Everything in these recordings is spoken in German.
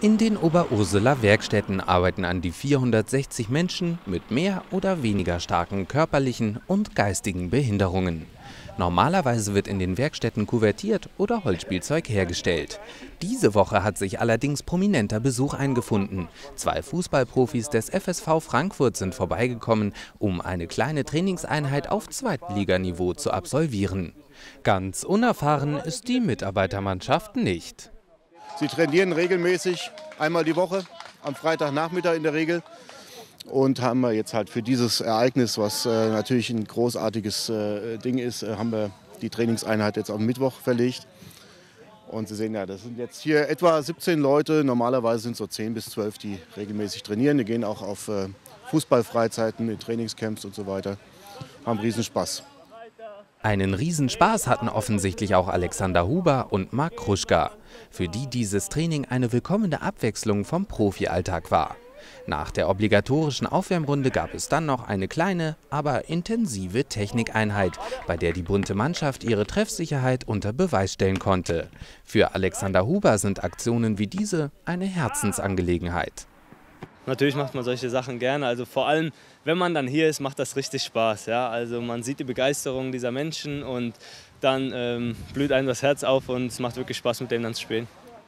In den Oberursula-Werkstätten arbeiten an die 460 Menschen mit mehr oder weniger starken körperlichen und geistigen Behinderungen. Normalerweise wird in den Werkstätten kuvertiert oder Holzspielzeug hergestellt. Diese Woche hat sich allerdings prominenter Besuch eingefunden. 2 Fußballprofis des FSV Frankfurt sind vorbeigekommen, um eine kleine Trainingseinheit auf Zweitliganiveau zu absolvieren. Ganz unerfahren ist die Mitarbeitermannschaft nicht. Sie trainieren regelmäßig einmal die Woche, am Freitagnachmittag in der Regel. Und haben wir jetzt halt für dieses Ereignis, was natürlich ein großartiges Ding ist, haben wir die Trainingseinheit jetzt auf den Mittwoch verlegt. Und Sie sehen ja, das sind jetzt hier etwa 17 Leute. Normalerweise sind es so 10 bis 12, die regelmäßig trainieren. Die gehen auch auf Fußballfreizeiten, in Trainingscamps und so weiter. Haben Riesenspaß. Einen Riesenspaß hatten offensichtlich auch Alexander Huber und Marc Kruschka, für die dieses Training eine willkommene Abwechslung vom Profialltag war. Nach der obligatorischen Aufwärmrunde gab es dann noch eine kleine, aber intensive Technikeinheit, bei der die bunte Mannschaft ihre Treffsicherheit unter Beweis stellen konnte. Für Alexander Huber sind Aktionen wie diese eine Herzensangelegenheit. Natürlich macht man solche Sachen gerne, also vor allem, wenn man dann hier ist, macht das richtig Spaß. Ja? Also man sieht die Begeisterung dieser Menschen und dann blüht einem das Herz auf und es macht wirklich Spaß, mit denen dann zu spielen.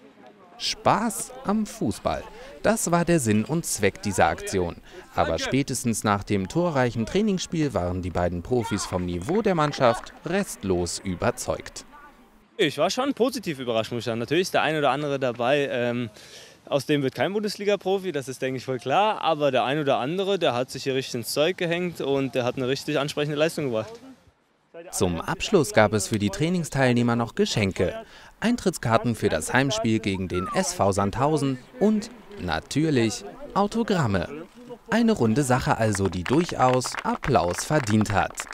Spaß am Fußball. Das war der Sinn und Zweck dieser Aktion. Aber spätestens nach dem torreichen Trainingsspiel waren die beiden Profis vom Niveau der Mannschaft restlos überzeugt. Ich war schon positiv überrascht, muss ich sagen. Natürlich ist der ein oder andere dabei. Aus dem wird kein Bundesliga-Profi, das ist, denke ich, voll klar. Aber der ein oder andere, der hat sich hier richtig ins Zeug gehängt und der hat eine richtig ansprechende Leistung gebracht. Zum Abschluss gab es für die Trainingsteilnehmer noch Geschenke. Eintrittskarten für das Heimspiel gegen den SV Sandhausen und natürlich Autogramme. Eine runde Sache also, die durchaus Applaus verdient hat.